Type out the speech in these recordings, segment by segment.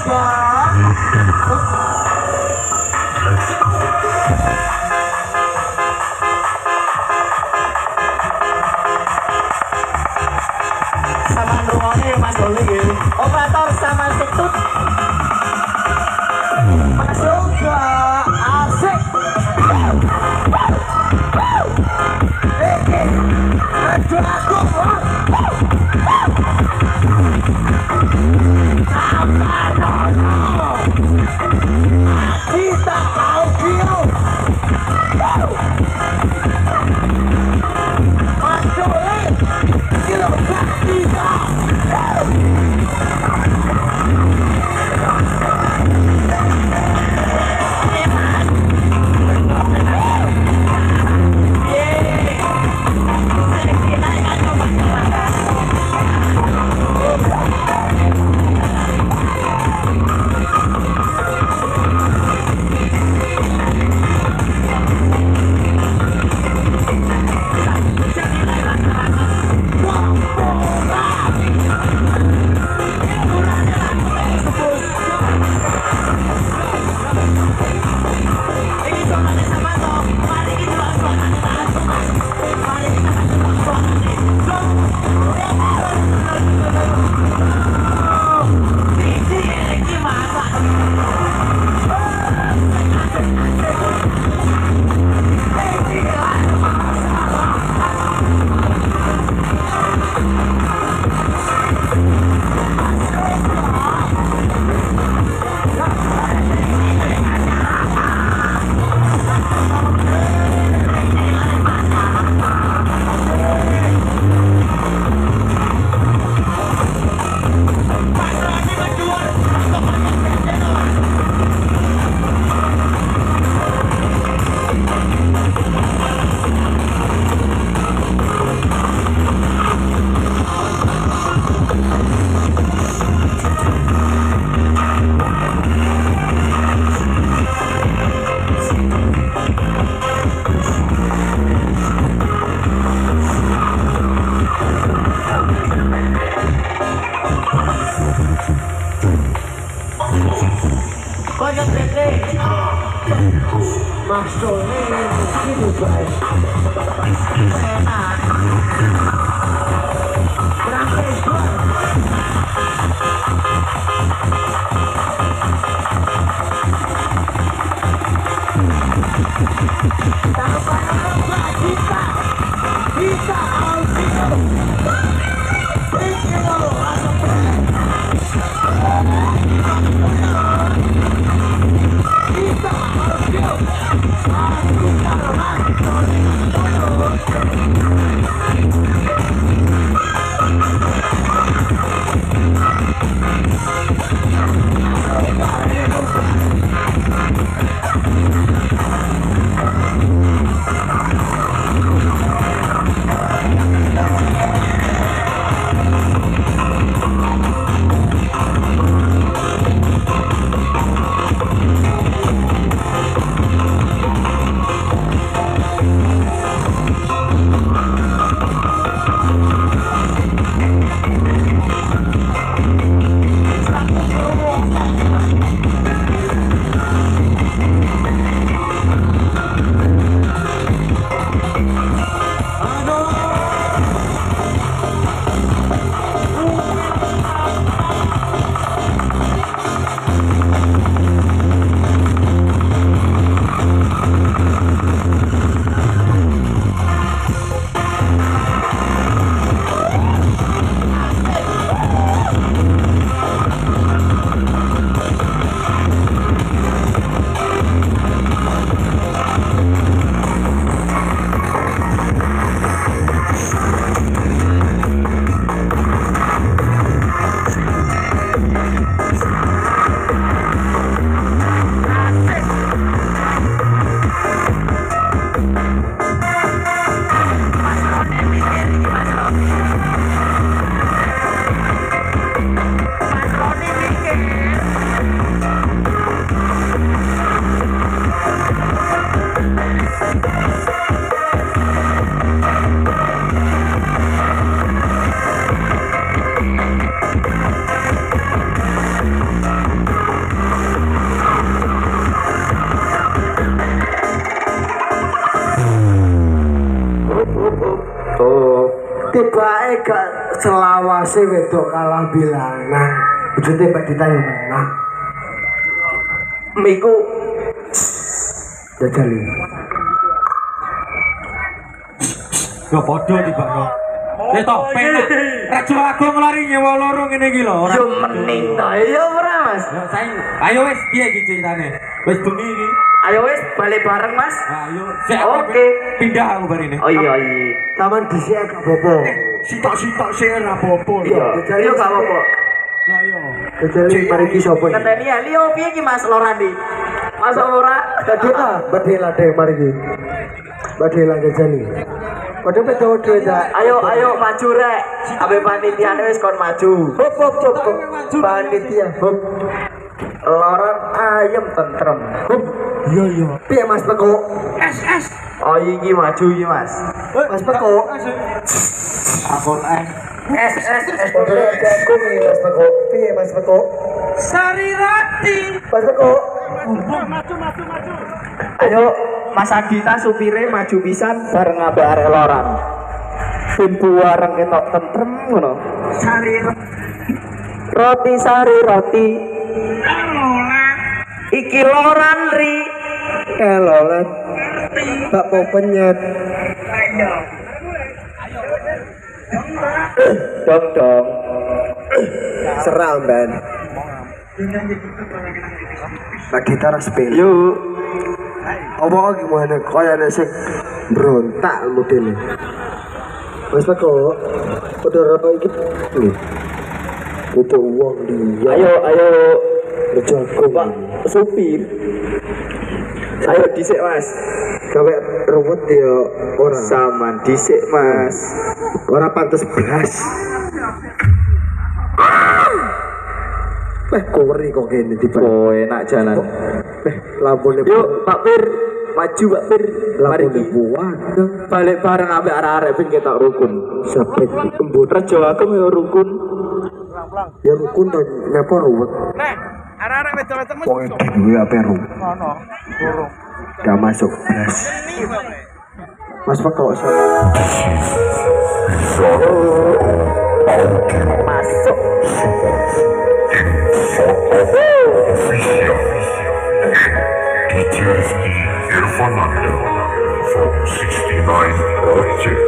Sama ruangnya masuk lagi. Operator sama setut. Masuk ke asik. Kita audio. Masuk lagi. Kita masuk gitu guys, enak berangkai gol. Kita audio. Tibake gak selawase wedok kalah bilangan. Bojone Mbak Dita yo menang. Miku jajal. Yo padha tibakno. Leto penak. Raja Agung lari nyewa loro ngene iki lho. yo mening to. Ya ora, Mas. Yo saing. Ayo wis piye iki ceritane? Wis bengi iki. Ayo wis balik bareng, Mas. Ayo. Sik Oke. Pindah aku bar ini. Oh iya iya. Taman dhisik gak apa-apa. Sitok-sitok sik ora apa-apa. Iya, yo gak apa-apa. Lah yo. Jajal mari ki sapa iki? Ngenteni ya, Lio piye ki Mas Lorandi? Mas Lora. Mbak Dita, Mbak Dela deh mari ki. Mbak Dela jajal. Padha pedo dak. Ayo maju rek. Abe panitia wis kon maju. Hop. Panitia. Hop. Loron ayem tentrem. Hop. Iya. Piye Mas Peko? Es. Oh iki maju iki Mas. Mas Peko. Akon es. Padha jago nih Mas Peko. Piye Mas Peko? Sari Rati. Mas Peko. Maju. Ayo Mas Adita supire maju pisan bareng ambek arek loran. Ben buareng ketok tentrem ngono. Sari Roti sari roti. Iki loran ri. Kelolan. Bakpo penyet. Dong. Seram ben. Mbak Dita ras sepele. Yuk. Apa gimana? Kaya ada sing berontak modelnya. Mas Peko, udah apa iki? Nih. Itu uang dia. Ayo Berjago Pak supir. Ayo dhisik Mas. Gawe ruwet ya ora. Saman dhisik Mas. Ora pantes blas. Kori kok kene tiba. Oh enak jalan. Lampune. Yuk Pak Pir, maju Pak Pir. Mari Lampune buat. balik bareng ambek arek-arek ben ketok rukun. Sampai embut. Rejo aku yo rukun. Ya rukun to nyapa ruwet. Nek, arek-arek wedok-wedok Wong iki duwe apa ru? ono. Burung. Gak masuk blas. Mas Peko Masuk. Dijersky Irfananda from 69 Project.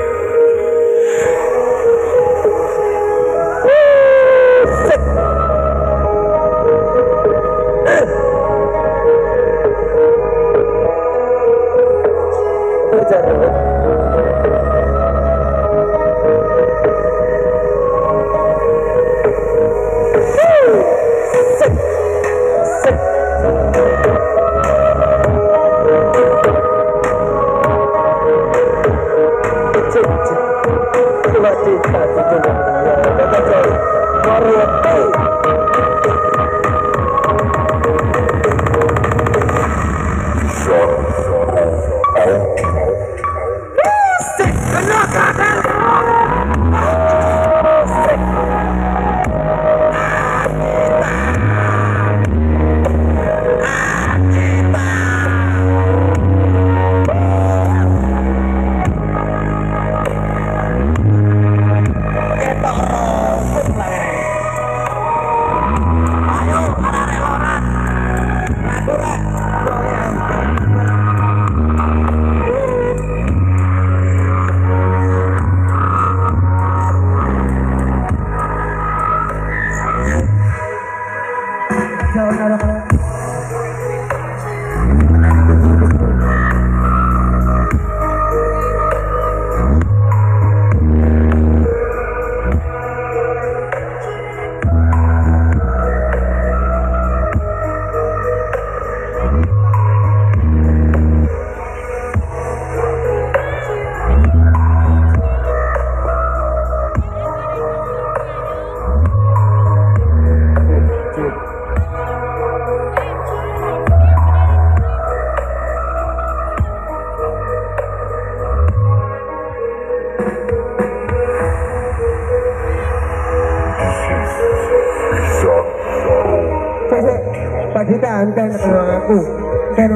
Pak Dita anten aku. Kan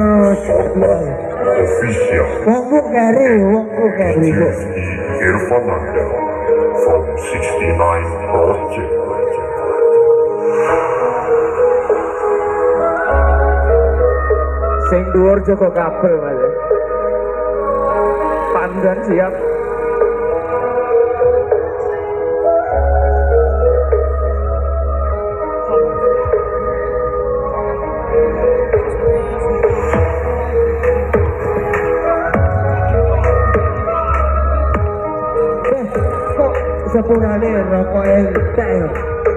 Official wong ku kari, wong ku kari. Dijersky Irfananda from 69 Project. Sing dhuwur Joko kabel Mas. Pandan siap. Kok sepurane rokok entek ya?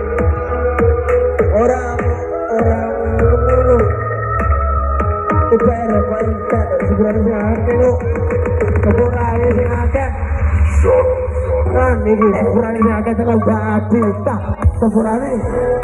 Orang ngono. Tiba rokok entek sepurane sing akeh kok. Sepurane sing akeh. Shot. Kan iki sepurane sing akeh tekan badi. Sepurane